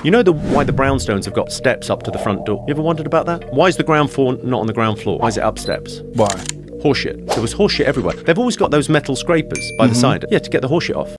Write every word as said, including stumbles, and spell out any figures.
You know the, why the Brownstones have got steps up to the front door? You ever wondered about that? Why is the ground floor not on the ground floor? Why is it up steps? Why? Horseshit. There was horseshit everywhere. They've always got those metal scrapers by mm-hmm. the side. Yeah, to get the horseshit off.